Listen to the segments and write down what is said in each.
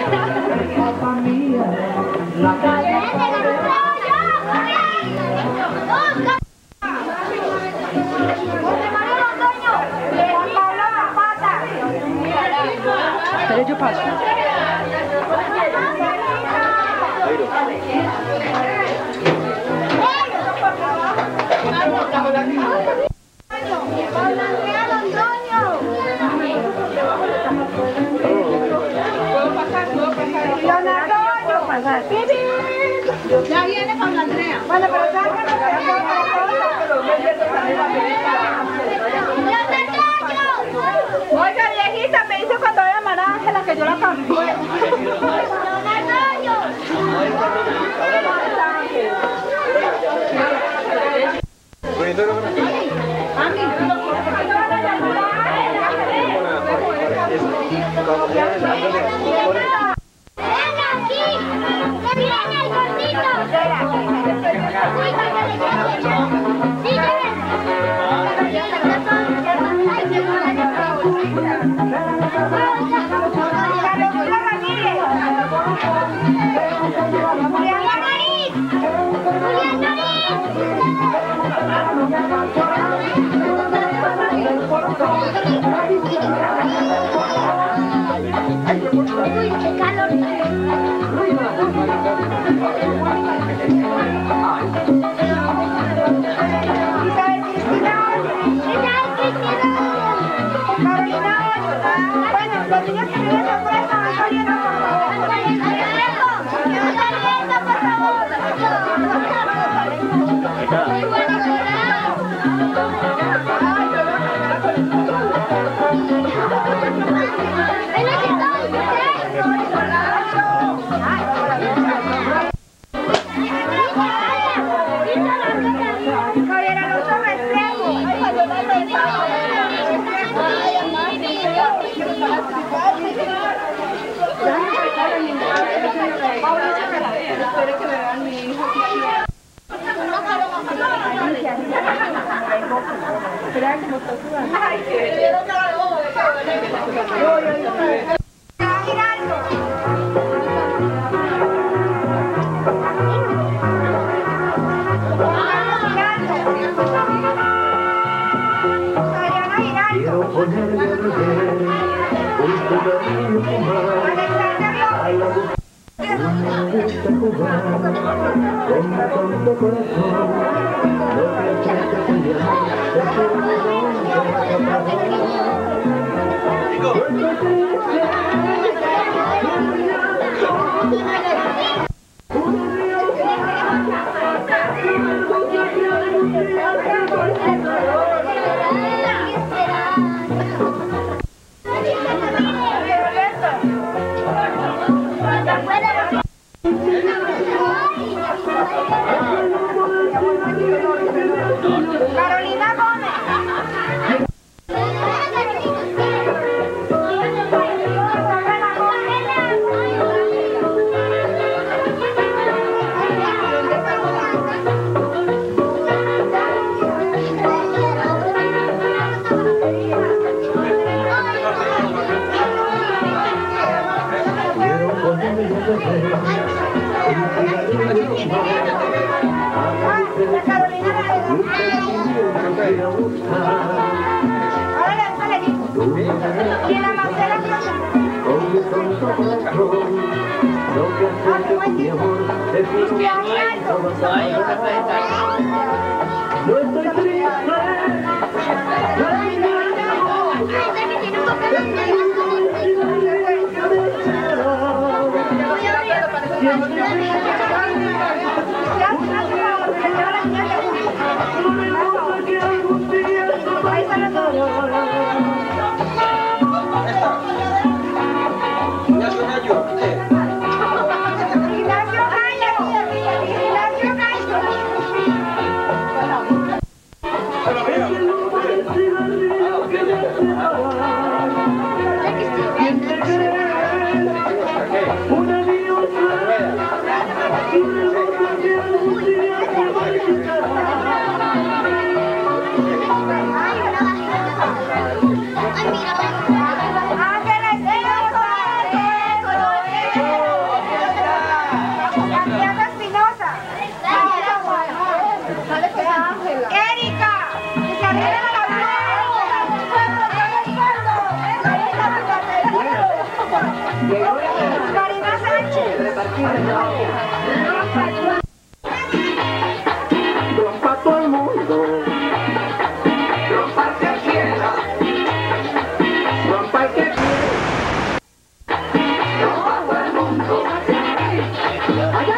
Espera, yo paso. Ya viene con la Andrea. Bueno, pero sácanos. Oiga, viejita, me dice cuando voy a llamar a Ángela que yo la cambié. Uy, qué calor. Quiero ponerme a beber un pedazo a la mujer. Me gusta jugar con mi tonto corazón. Lo que siento soñar es que no Carolina Gómez. No estoy triste. Karina Sánchez. Rompa todo el mundo. Rompa el que quiera. Rompa el que quiera. Rompa todo el mundo. ¡Ay,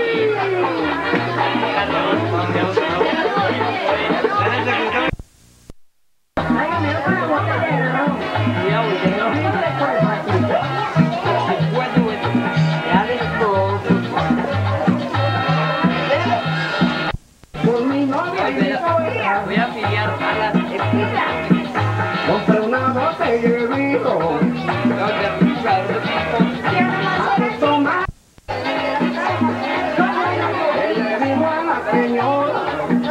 por mi novia Voy a pillar balas. compré una botella de vino. A tomar. Le digo a la señora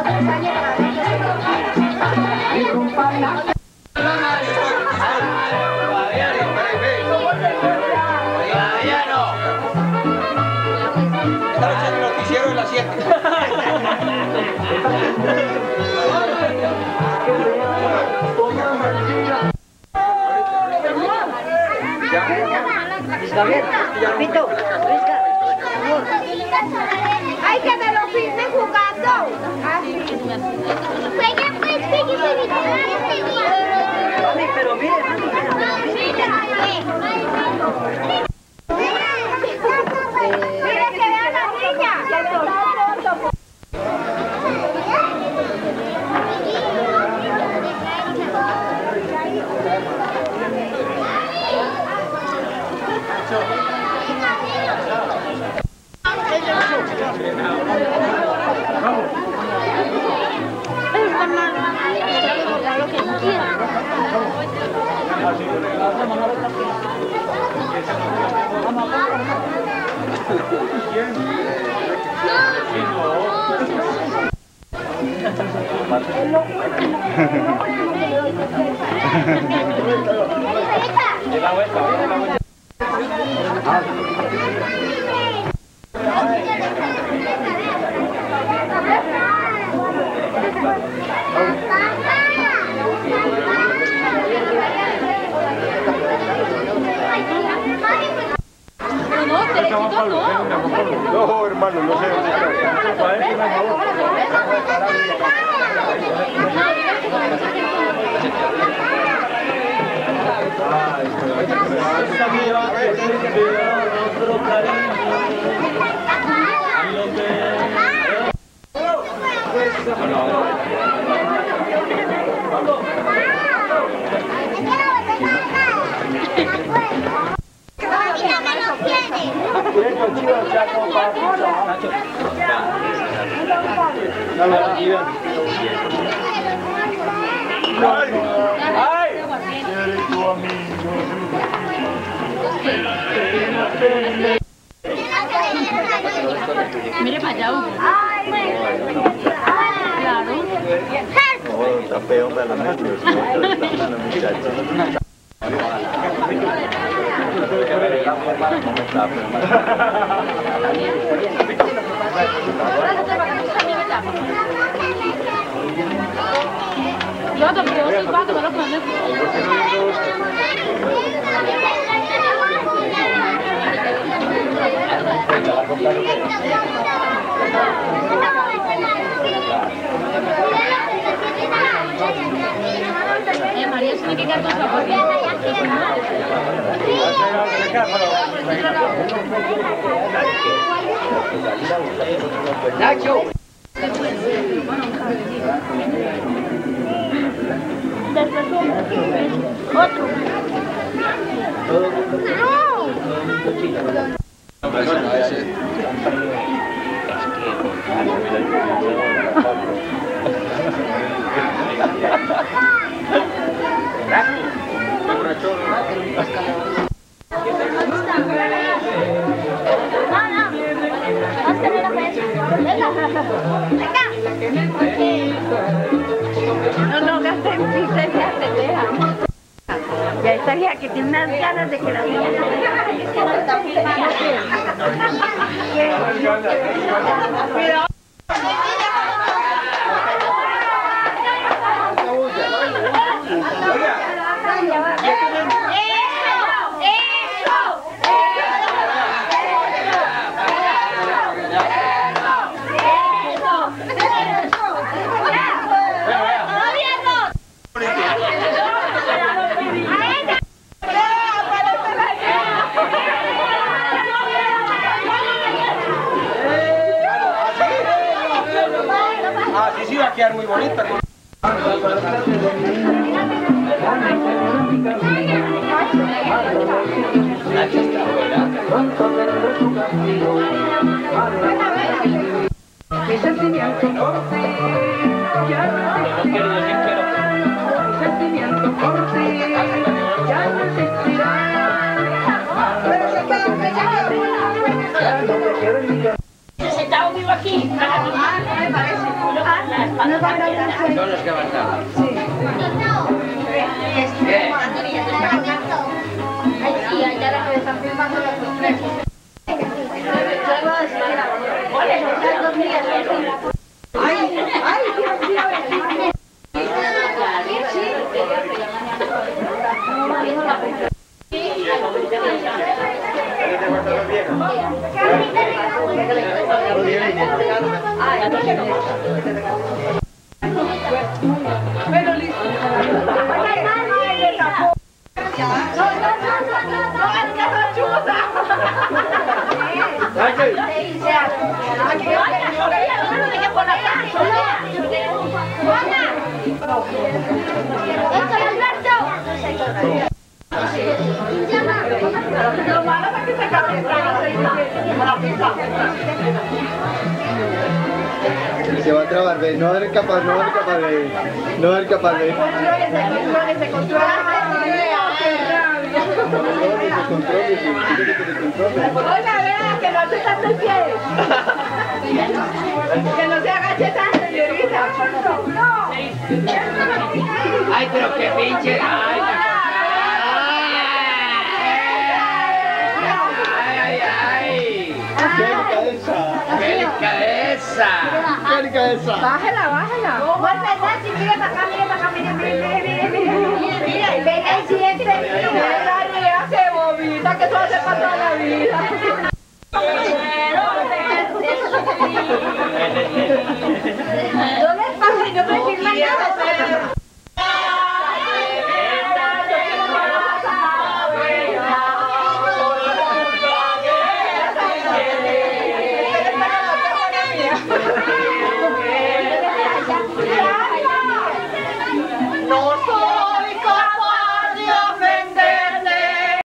y rompa la. Esta noche el noticiero de las 7. Papito, Ay, que me lo filmen jugando. pero mire, Mire que vean la niña. No, hermano, no sé. mire para allá, Hugo. Claro. Oh, está feo para los niños. Yo también, yo silbato, me lo pones. María tiene que quedar con su abuelo. Nacho. Otro. No, gasten pizza y se deja. Ya estaría que tiene unas ganas de que la niña a quedar muy bonita. Mi sentimiento por ti, ya no existirá. Mi sentimiento por ti, ya no existirá. Sentado vivo aquí. Me parece. Son los que avanzaban. Ay, sí, allá la que están filmando los tres. Ay, Dios mío. Bueno, listo. Lo malo es que se Se va a trabar, ve, no va a ser capaz, no va a ser capaz de... No va a ser capaz de... Oiga, vea, que no se tanto el pie. Que no se agache tanto, señorita. No. Ay, pero qué pinche. Ay, ¡Qué delicadeza! ¡Qué delicadeza! ¡Qué delicadeza! Bájela, bájela. No es verdad, si mire para acá, mire para acá, mire. Venga y siente. Esa idea que bobita, que eso hace para toda la vida.